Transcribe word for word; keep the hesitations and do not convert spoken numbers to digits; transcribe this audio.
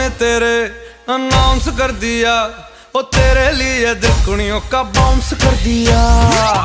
ने तेरे अनाउंस कर दिया, ओ तेरे लिए दिल कुड़ियों का बाउंस कर दिया।